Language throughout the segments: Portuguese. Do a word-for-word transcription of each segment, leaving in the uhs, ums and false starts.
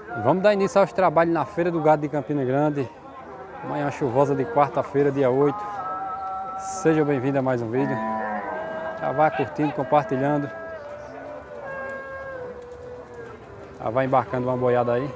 Vamos dar início aos trabalhos na Feira do Gado de Campina Grande. Manhã chuvosa de quarta-feira, dia oito. Seja bem-vindo a mais um vídeo. Já vai curtindo, compartilhando. Já vai embarcando uma boiada aí.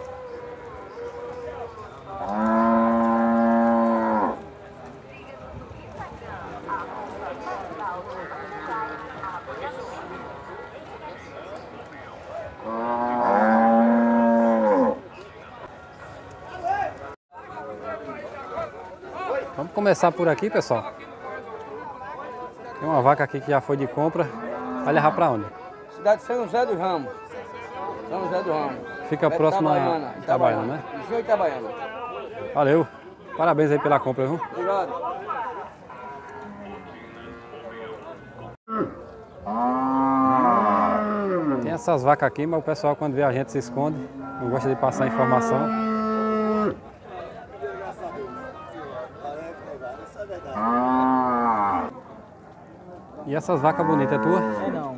Vamos começar por aqui, pessoal. Tem uma vaca aqui que já foi de compra. Vai levar para onde? Cidade de São José dos Ramos. São José dos Ramos. Fica próximo a Itabaiana, Itabaiana, né? Isso, Itabaiana. Valeu. Parabéns aí pela compra, viu? Obrigado. Tem essas vacas aqui, mas o pessoal quando vê a gente se esconde. Não gosta de passar informação. E essas vacas bonitas, é tua? É não.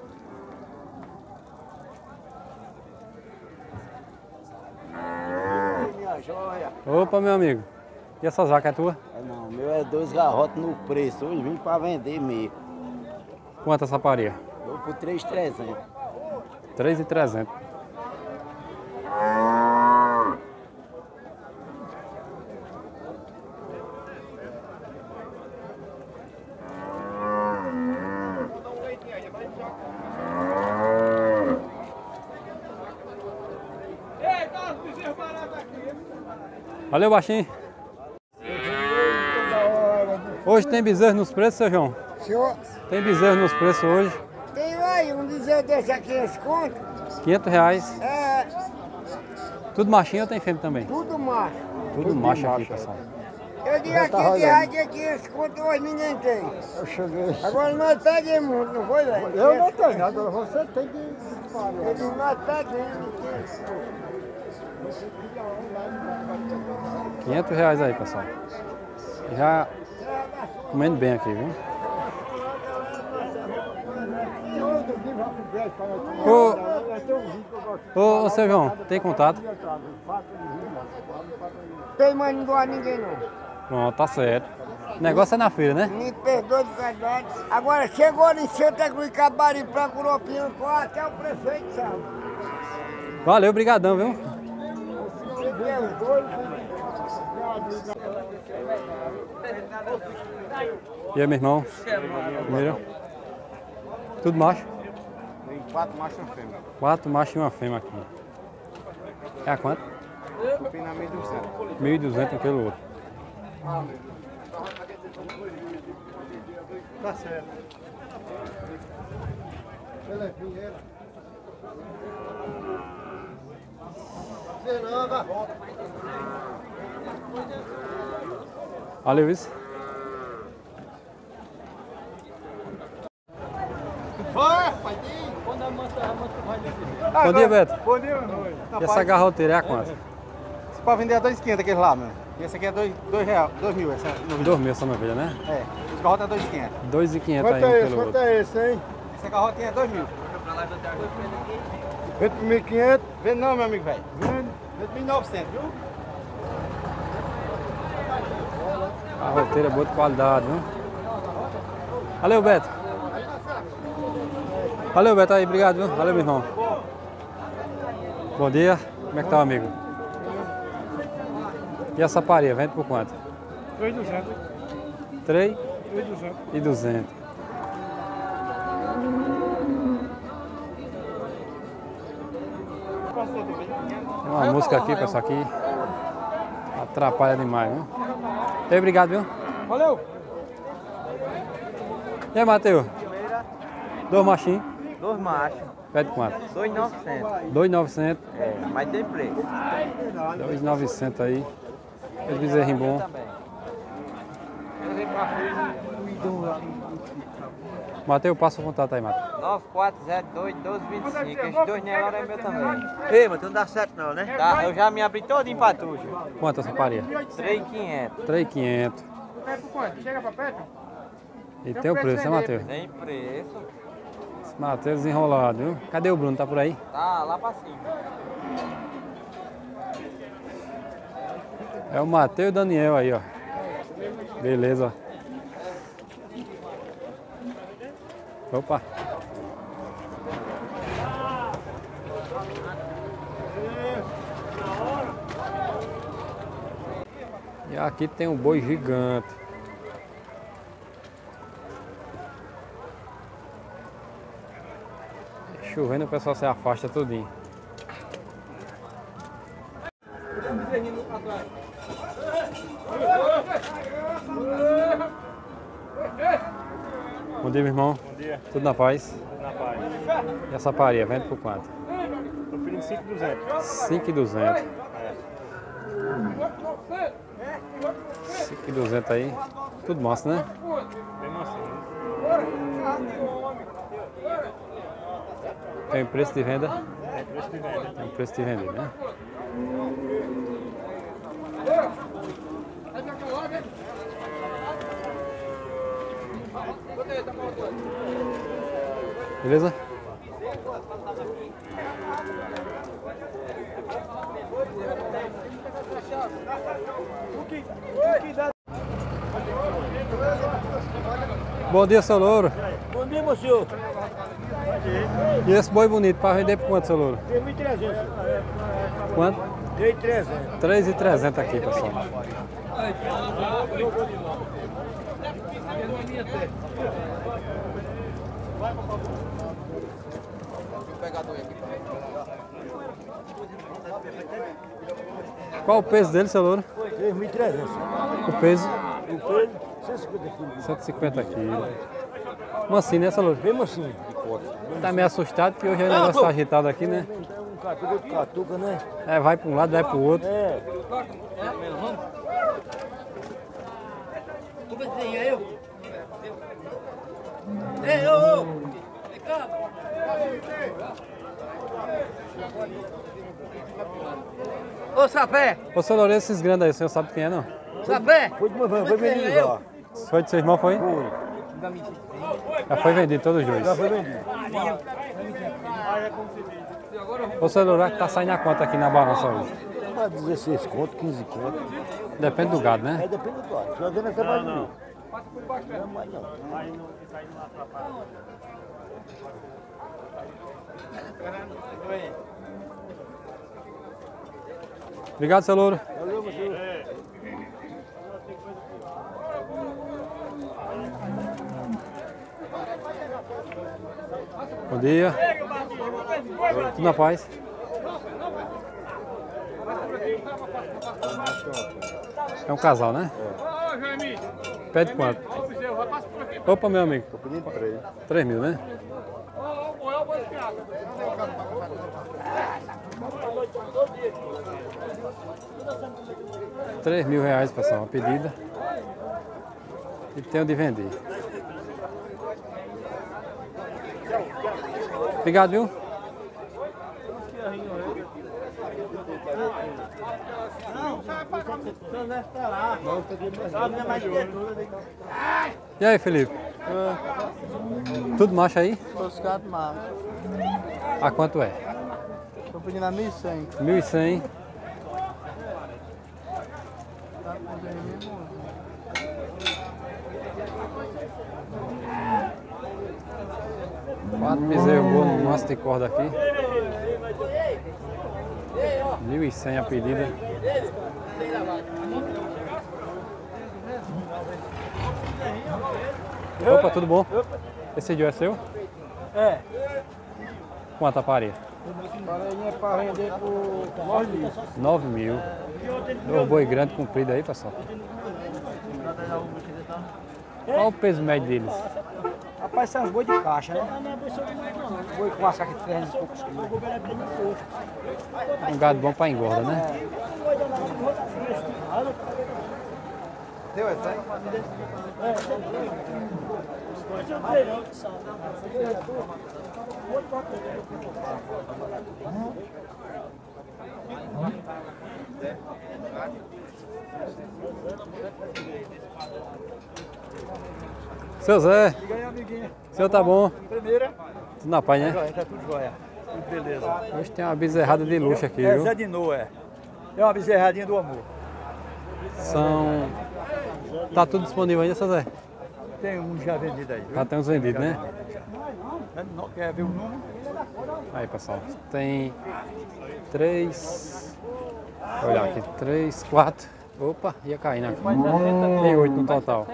Minha joia. Opa, meu amigo. E essas vacas, é tua? É não, meu é dois garrotes no preço, hoje vim para vender mesmo. Quanto essa paria? Dou por três mil e trezentos. três mil e trezentos. Valeu, baixinho. Hoje tem bezerro nos preços, seu João? Senhor, Tem bezerro nos preços hoje. tem aí um bezerro desse aqui, esse conto? quinhentos reais. É, Tudo machinho ou tem fêmea também? tudo macho. Tudo macho aqui, pessoal. Eu digo aqui que reais aqui, esse conto hoje ninguém tem. Eu cheguei. Agora nós pegamos muito, não foi, velho? Eu não tenho nada, você tem que. Eu digo, nós pegamos. quinhentos reais aí, pessoal. Já comendo bem aqui, viu? Ô, ô, ô, seu João, tem contato? Tem mais não gosta de ninguém não. Pronto, tá certo. O negócio é na feira, né? Me perdoe de verdade. Agora chegou em Santa Cruz, Cabari, procurou Piancó, até o prefeito sabe. Valeu, brigadão, viu? E aí, meu irmão? Primeiro. Tudo macho? Tem quatro machos e uma fêmea. Quatro machos e uma fêmea aqui. É a quanto? Pena mil e duzentos. mil e duzentos um pelo outro. Tá certo. Valeu, isso. Bom dia, Beto. Bom dia, meu noivo. E essa garroteira é a quanto? Você pode vender a dois mil e quinhentos aquele lá, meu. E esse aqui é dois mil, essa novilha. Dois mil essa novilha, né? É, esse garrote é dois mil e quinhentos. dois mil e quinhentos aí Quanto um é esse? pelo Quanto outro. é esse, hein? Esse garrotinho é dois mil. Vende por mil e quinhentos. Vende não, meu amigo velho. Vende. Vende mil e novecentos, viu? Garroteira boa de qualidade, viu? Valeu, Beto. Valeu, Beto aí, obrigado, viu? Valeu, meu irmão. Bom dia, como é que tá o amigo? E essa paria, vende por quanto? três mil e duzentos. três três mil e duzentos. e duzentos. Tem uma música aqui, pessoal, aqui atrapalha demais, viu? E aí, obrigado, viu? Valeu. E aí, Matheus? Dois machinhos. Dois machos. Pede quanto? Dois mil e novecentos. dois mil e novecentos. É, mas tem preço. dois mil e novecentos aí. Esse bezerrinho bom. Matheus, passa o contato aí, Matheus. nove quatro zero dois, doze vinte e cinco. Esses dois negócios é meu também. Ei, mas tu não dá certo não, né? Tá, eu já me abri todo em patuja. Quanto essa paria? três mil e quinhentos. três mil e quinhentos. Chega pra perto. E tem o preço, né, Matheus? Tem preço. Esse Matheus desenrolado, viu? Cadê o Bruno? Tá por aí? Tá lá pra cima. É o Mateus e o Daniel aí, ó. Beleza. Opa. E aqui tem um boi gigante. Chovendo, o pessoal se afasta tudinho. Bom dia, meu irmão. Bom dia. Tudo na paz? Tudo na paz. E essa paria, vende por quanto? Tô pedindo cinco mil e duzentos. cinco mil e duzentos. cinco mil e duzentos aí. Tudo massa, né? Bem mansinho. Tem preço de venda? É preço de venda. Tem preço de venda, né? Beleza? Bom dia, seu louro. Bom dia, meu senhor. E esse boi bonito, para vender por quanto, seu louro? três mil e trezentos. Quanto? três mil e trezentos. três mil e trezentos aqui, pessoal. Qual o peso dele, seu louro? três mil e trezentos. O peso? O peso, cento e cinquenta quilos. cento e cinquenta quilos. Mansinho, né, seu louro? Bem mansinho. Tá meio assustado que hoje o negócio tá agitado aqui, né? É um catuca, outro catuca, né? É, vai para um lado, vai para o outro. É. Ei, ô, ô! Vem cá! Ô, Sapé! Ô, seu louro, esses grandes aí, o senhor sabe quem é, não? Sapé! Foi de manhã, foi vendido lá. Foi de seu irmão, foi? Foi. Já foi vendido todos os dois. Já foi vendido. Ô, seu louro, que tá saindo a conta aqui na balança hoje? Mas dezesseis conto, quinze conto. Depende do gado, né? Aí depende do lado. Só vendo essa mais de mil. Não, mais não. Obrigado, seu louro. Valeu, meu senhor. Bom dia. Tudo na paz? É um casal, né? É. Pede quanto? Opa, meu amigo. Tô pedindo três. três mil, né? três mil reais, pessoal, uma pedida. E tem o de vender. Obrigado, viu? E aí, Felipe? Tudo macho aí? Toscado macho. A quanto é? Tô pedindo a mil e cem. mil e cem. Quatro bezerros bons no maço de corda aqui. mil e cem a pedida. Opa, tudo bom? Esse dia é seu? É. Quanto a paria? Pareinha é pra vender por nove mil. nove mil. Um boi grande, comprido aí, pessoal. Qual o peso médio deles? Rapaz, são os boi de caixa, né? Boi com açaca de trezentos e poucos quilos. Um gado bom pra engorda, né? Deu essa aí? Seu Zé, Diga aí, amiguinho. o senhor tá bom? Primeira. Tudo na paz, né? Joia, tá tudo jóia. Tudo beleza. Hoje tem uma bezerrada de luxo aqui, É viu? Zé de Noé. É uma bezerradinha do amor. São... Tá tudo disponível ainda, seu Zé? Tem um já vendido aí. Viu? Já tem uns vendidos, né? Não quer ver o número? Aí, pessoal, tem três... Vou olhar aqui, três, quatro... Opa, ia cair, né? Tem oito no total.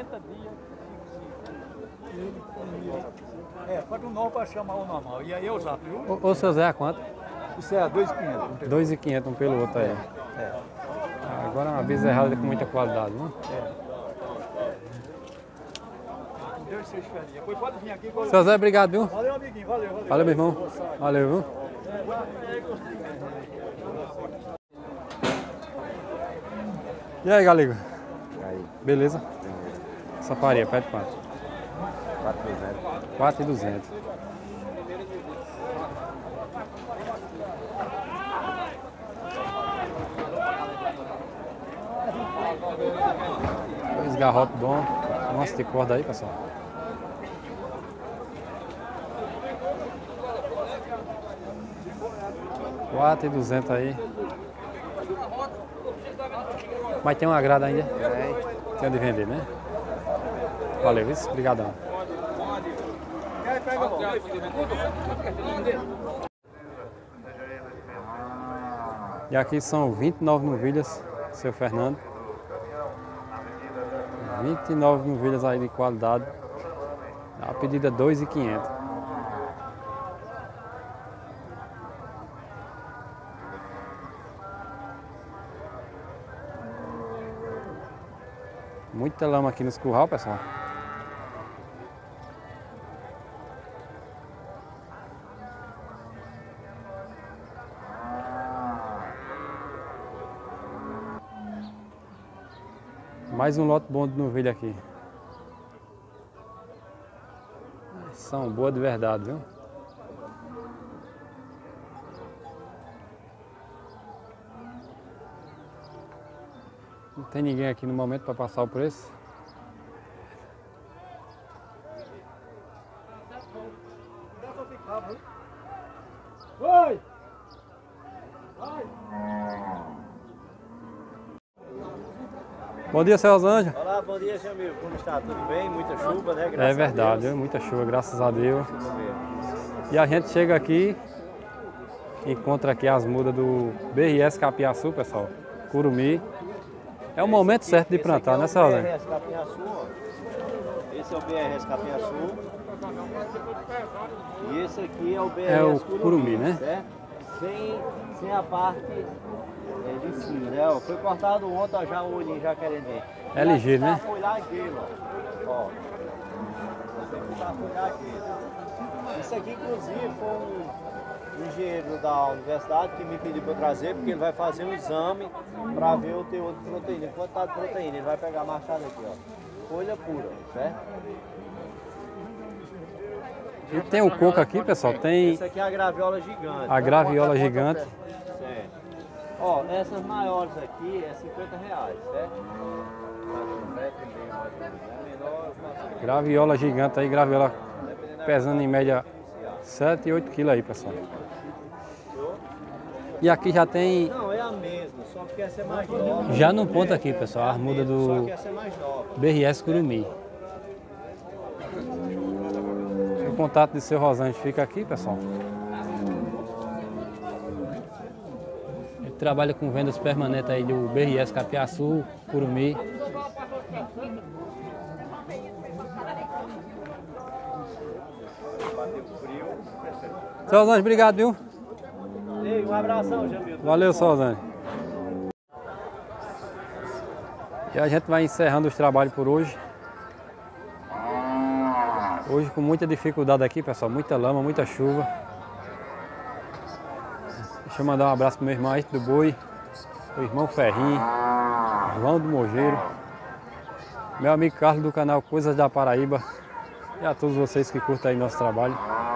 É, faz um novo para chamar o normal. E aí eu uso, viu? Ô, ô, seu Zé, a quanto? Isso é dois mil e quinhentos. dois mil e quinhentos um pelo outro aí. É. Agora é uma bezerrada com muita qualidade, né? Deus seja feliz. Depois pode vir aqui. Vou... Seu Zé, obrigado, viu? Valeu, amiguinho. Valeu, valeu. Valeu, meu irmão. Valeu, viu? E aí, Galego? E aí? Beleza? Essa faria, pede quanto? quatro mil e duzentos. quatro mil e duzentos. Dois garrotes bons. Nossa, tem corda aí, pessoal. quatro mil e duzentos aí. Mas tem uma grada ainda? Tem. Tem onde vender, né? Valeu, isso. Obrigadão. E aqui são vinte e nove novilhas, seu Fernando. vinte e nove novilhas aí de qualidade. A pedida é dois mil e quinhentos. Muita lama aqui nos curral, pessoal. Mais um lote bom de novilha aqui. São boas de verdade, viu? Não tem ninguém aqui no momento para passar o preço. Oi! Bom dia, seu Rosângela. Olá, bom dia, seu amigo. Como está? Tudo bem? Muita chuva, né? Graças É verdade, a Deus. viu? Muita chuva, graças a Deus. E a gente chega aqui, encontra aqui as mudas do B R S Capiaçu, pessoal. Curumim. É o momento certo de plantar, né, seu Rosângela? B R S Capiaçu, ó. Esse é o B R S Capiaçu. E esse aqui é o B R S É o Curumim, Curumim, né? Certo? Sem, sem a parte é, de cima, né? Ó, foi cortado ontem, ó, já o olhinho já querendo ver. É ligeiro, né? A folhagem dele, ó. Ó. Essa aqui tá a folhagem dele. Isso aqui, inclusive, foi um engenheiro da universidade que me pediu para trazer, porque ele vai fazer um exame para ver o teor de proteína, quantidade de proteína. Ele vai pegar a machada aqui, ó. Folha pura, certo? E tem o coco aqui, pessoal, tem Essa aqui é a graviola gigante. a graviola gigante. Certo. Ó, essas maiores aqui é cinquenta reais, certo? Graviola gigante aí, graviola pesando em média sete e oito quilos aí, pessoal. E aqui já tem, Não, é a mesma, só que essa é mais nova. já no ponto aqui, pessoal, a armuda Só do que essa é mais nova. B R S Curumim. O contato de seu Rosângela fica aqui, pessoal. Ele trabalha com vendas permanentes aí do B R S Capiaçu, Curumim. Seu Rosângela, obrigado, viu? Ei, um abração, Jamil. Valeu, seu Rosângela. E a gente vai encerrando os trabalhos por hoje. Hoje com muita dificuldade aqui, pessoal, muita lama, muita chuva. Deixa eu mandar um abraço pro meu irmão Ayrton do Boi, o irmão Ferrinho, João do Mogeiro, meu amigo Carlos do canal Coisas da Paraíba e a todos vocês que curtem aí nosso trabalho.